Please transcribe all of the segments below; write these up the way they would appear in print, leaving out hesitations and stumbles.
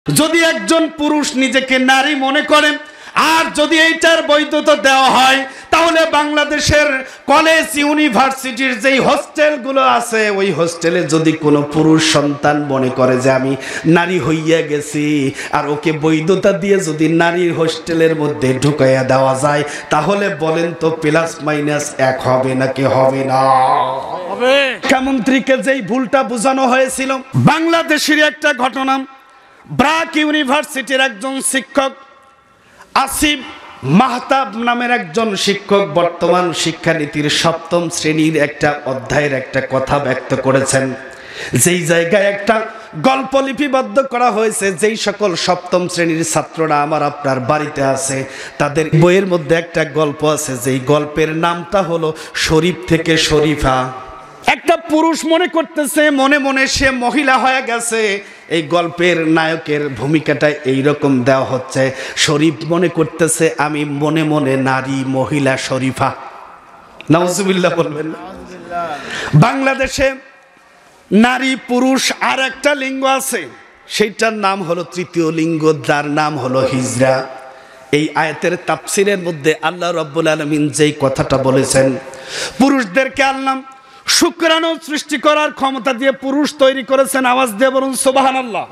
যদি একজন পুরুষ নিজেকে নারী মনে করেন আর যদি এইটার বৈধতা দেওয়া হয়, তাহলে বাংলাদেশের কলেজ ইউনিভার্সিটির যেই হোস্টেলগুলো আছে ওই হোস্টেলে যদি কোনো পুরুষ সন্তান মনে করে যে আমি নারী হইয়া গেছি, আর ওকে বৈধতা দিয়ে যদি নারীর হোস্টেলের মধ্যে ঢুকাইয়া দেওয়া যায়, তাহলে বলেন তো প্লাস মাইনাস এক হবে নাকি হবে না? শিক্ষামন্ত্রীকে যেই ভুলটা বোঝানো হয়েছিল, বাংলাদেশের একটা ঘটনা, ব্রাক ইউনিভার্সিটির একজন শিক্ষক আসিফ মাহতাব নামের একজন শিক্ষক বর্তমান শিক্ষানীতির ৭ম শ্রেণীর একটা অধ্যায়ের একটা কথা ব্যক্ত করেছেন, যেই জায়গায় একটা গল্প লিপিবদ্ধ করা হয়েছে। যেই সকল ৭ম শ্রেণীর ছাত্ররা আমার আপনার বাড়িতে আছে, তাদের বইয়ের মধ্যে একটা গল্প আছে, যেই গল্পের নামটা হলো শরীফ থেকে শরীফা। একটা পুরুষ মনে করতেছে মনে মনে সে মহিলা হয়ে গেছে। এই গল্পের নায়কের ভূমিকাটা এইরকম দেওয়া হচ্ছে, শরীফ মনে করতেছে আমি মনে মনে নারী, মহিলা শরীফা। নাউজুবিল্লাহ বলবেন। বাংলাদেশে নারী পুরুষ আর একটা লিঙ্গ আছে, সেইটার নাম হলো তৃতীয় লিঙ্গ, যার নাম হলো হিজরা। এই আয়াতের তাফসিরের মধ্যে আল্লাহ রাব্বুল আলামিন যেই কথাটা বলেছেন, পুরুষদেরকে আল্লাহ শুক্রাণু সৃষ্টি করার ক্ষমতা দিয়ে পুরুষ তৈরি করেছেন। আওয়াজ দিয়ে বলুন সুবহানাল্লাহ।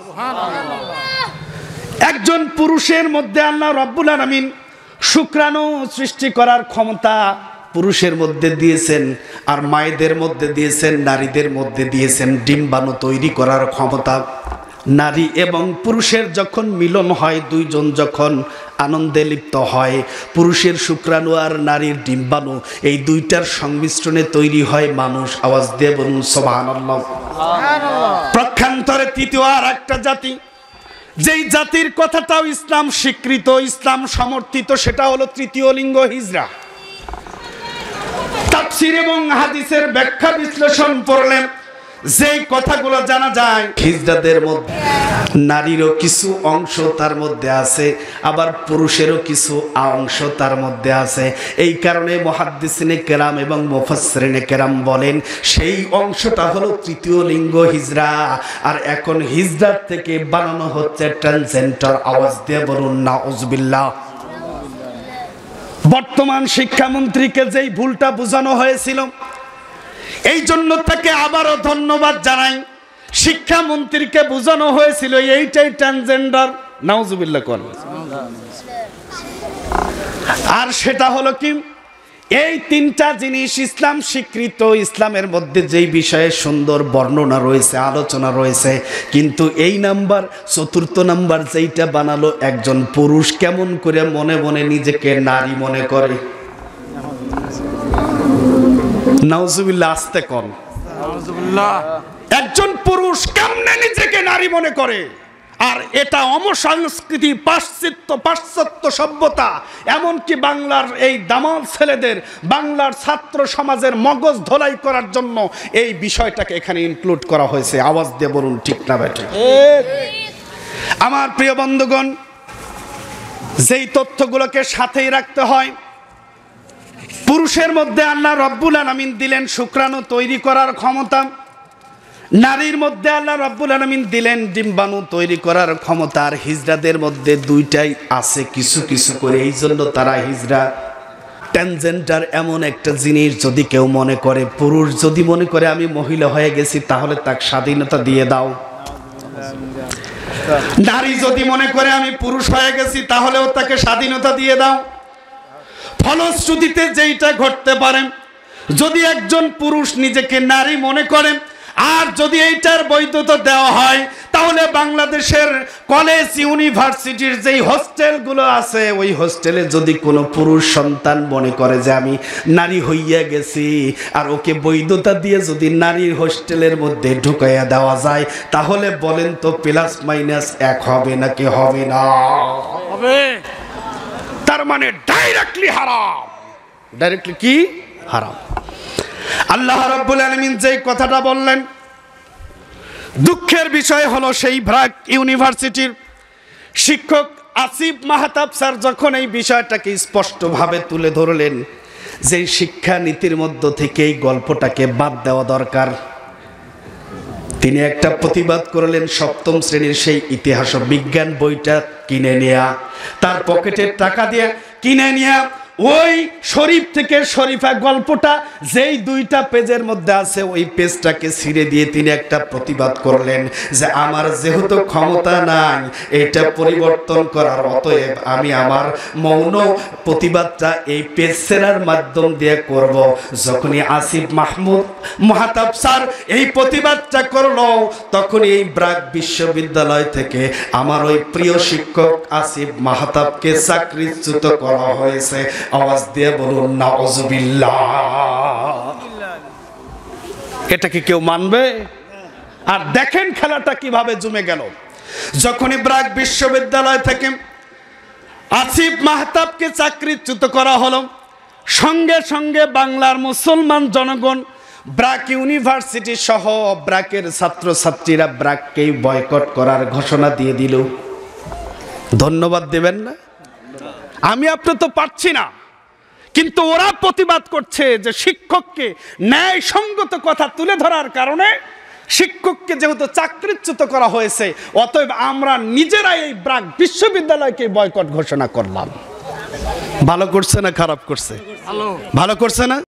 একজন পুরুষের মধ্যে আল্লাহ রাব্বুল আলামিন শুক্রাণু সৃষ্টি করার ক্ষমতা পুরুষের মধ্যে দিয়েছেন, আর মায়েদের মধ্যে দিয়েছেন, নারীদের মধ্যে দিয়েছেন ডিম্বাণু তৈরি করার ক্ষমতা। নারী এবং পুরুষের যখন মিলন হয়, দুইজন যখন আনন্দে লিপ্ত হয়, পুরুষের শুক্রাণু আর নারীর ডিম্বাণু, এই দুইটার সংমিশ্রণে তৈরি হয় মানুষ। আওয়াজ দিয়ে বলুন সুবহানাল্লাহ। প্রক্ষান্তরে তৃতীয় আর একটা জাতি, যেই জাতির কথাটাও ইসলাম স্বীকৃত, ইসলাম সমর্থিত, সেটা হলো তৃতীয় লিঙ্গ হিজরা। তাফসীর এবং হাদিসের ব্যাখ্যা বিশ্লেষণ পড়লেন যেই কথাগুলো জানা যায়, হিজড়াদের মধ্যে নারীরও কিছু অংশ তার মধ্যে আছে, আবার পুরুষেরও কিছু অংশ তার মধ্যে আছে। এই কারণে মুহাদ্দিসিনে কেরাম এবং মুফাসসিরিনে কেরাম বলেন সেই অংশটা হলো তৃতীয় লিঙ্গ হিজড়া। আর এখন হিজড়ার থেকে বানানো হচ্ছে ট্রান্সজেন্ডার। আওয়াজ দিয়ে বলুন নাউজুবিল্লাহ। বর্তমান শিক্ষামন্ত্রীকে যেই ভুলটা বোঝানো হয়েছিল, এই জন্য তাকে আবারও ধন্যবাদ জানাই। শিক্ষামন্ত্রীকে বোঝানো হয়েছিল এইটাই ট্রান্সজেন্ডার। নাউজুবিল্লাহ কোন। আর সেটা হলো কি, এই তিনটা জিনিস ইসলাম স্বীকৃত, ইসলামের মধ্যে যেই বিষয়ে সুন্দর বর্ণনা রয়েছে, আলোচনা রয়েছে, কিন্তু এই নাম্বার ৪র্থ নাম্বার যেইটা বানালো একজন পুরুষ কেমন করে মনে মনে নিজেকে নারী মনে করে। নাউজুবিল্লাহ, আস্তে কর। একজন পুরুষ কেমনে নিজেকে নারী মনে করে? আর এটা অমসংস্কৃতি, পাশ্চাত্য সভ্যতা, এমনকি বাংলার এই দামাল ছেলেদের, বাংলার ছাত্র সমাজের মগজ ধোলাই করার জন্য এই বিষয়টাকে এখানে ইনক্লুড করা হয়েছে। আওয়াজ দিয়ে বলুন ঠিক না বেঠিক? আমার প্রিয় বন্ধুগণ, যেই তথ্যগুলোকে সাথেই রাখতে হয়, পুরুষের মধ্যে আল্লাহ রাব্বুল আলামিন দিলেন শুক্রাণু তৈরি করার ক্ষমতা, নারীর মধ্যে আল্লাহ রাব্বুল আলামিন দিলেন ডিম্বাণু তৈরি করার ক্ষমতা, আর হিজড়াদের মধ্যে দুইটাই আছে কিছু কিছু করে। এই জন্য তারা হিজড়া। ট্রান্সজেন্ডার এমন একটা জিনিস, যদি কেউ মনে করে, পুরুষ যদি মনে করে আমি মহিলা হয়ে গেছি, তাহলে তাকে স্বাধীনতা দিয়ে দাও। নারী যদি মনে করে আমি পুরুষ হয়ে গেছি, তাহলেও তাকে স্বাধীনতা দিয়ে দাও। ফলশ্রুতিতে যেইটা ঘটতে পারে, যদি একজন পুরুষ নিজেকে নারী মনে করে আর যদি এইটার বৈধতা দেওয়া হয়, তাহলে বাংলাদেশের কলেজ ইউনিভার্সিটির যেই হোস্টেলগুলো আছে ওই হোস্টেলে যদি কোনো পুরুষ সন্তান মনে করে যে আমি নারী হইয়া গেছি, আর ওকে বৈধতা দিয়ে যদি নারীর হোস্টেলের মধ্যে ঢুকাইয়া দেওয়া যায়, তাহলে বলেন তো প্লাস মাইনাস এক হবে নাকি হবে না? হবে। তার মানে ডাইরেক্টলি হারাম। ডাইরেক্টলি কি হারাম? আল্লাহ রাব্বুল আলামিন যেই কথাটা বললেন, দুঃখের বিষয় হলো সেই ব্রাক ইউনিভার্সিটির শিক্ষক আসিফ মাহতাব স্যার যখন এই বিষয়টাকে স্পষ্টভাবে তুলে ধরলেন যে শিক্ষানীতির মধ্য থেকে এই গল্পটাকে বাদ দেওয়া দরকার, তিনি একটা প্রতিবাদ করলেন, সপ্তম শ্রেণীর সেই ইতিহাস বিজ্ঞান বইটা কিনে নেয়া, তার পকেটের টাকা দিয়ে কিনে নেয়া ওই শরীফ থেকে শরীফা গল্পটা যেই 2টা পেজের মধ্যে আছে ওই পেজটাকে ছিঁড়ে দিয়ে তিনি একটা প্রতিবাদ করলেন যে আমার যেহেতু ক্ষমতা নাই এটা পরিবর্তন করার, অতএব আমি আমার মৌন প্রতিবাদটা এই পেজ ছেঁড়ার মাধ্যম দিয়ে করব। যখনই আসিফ মাহমুদ মাহতাব স্যার এই প্রতিবাদটা করলো, তখন এই ব্র্যাক বিশ্ববিদ্যালয় থেকে আমার ওই প্রিয় শিক্ষক আসিফ মাহতাবকে চাকরিচ্যুত করা হয়েছে। আওয়াজ দিয়ে বলুন নাউজুবিল্লাহ। এটা কি কেউ মানবে? আর দেখেন খেলাটা কিভাবে জমে গেল। যখনই ব্র্যাক বিশ্ববিদ্যালয় থেকে আসিফ মাহতাবকে চাকরিচ্যুত করা হলো, সঙ্গে সঙ্গে বাংলার মুসলমান জনগণ ব্র্যাক ইউনিভার্সিটি সহ ব্র্যাকের ছাত্রছাত্রীরা ব্র্যাককেই বয়কট করার ঘোষণা দিয়ে দিল। ধন্যবাদ দেবেন না? আমি আপনি তো পারছি না, কিন্তু ওরা প্রতিবাদ করছে যে শিক্ষককে ন্যায়সঙ্গত কথা তুলে ধরার কারণে শিক্ষককে যেহেতু চাকরিচ্যুত করা হয়েছে, অতএব আমরা নিজেরাই এই ব্র্যাক বিশ্ববিদ্যালয়কে বয়কট ঘোষণা করলাম। ভালো করছে না খারাপ করছে? ভালো করছে না?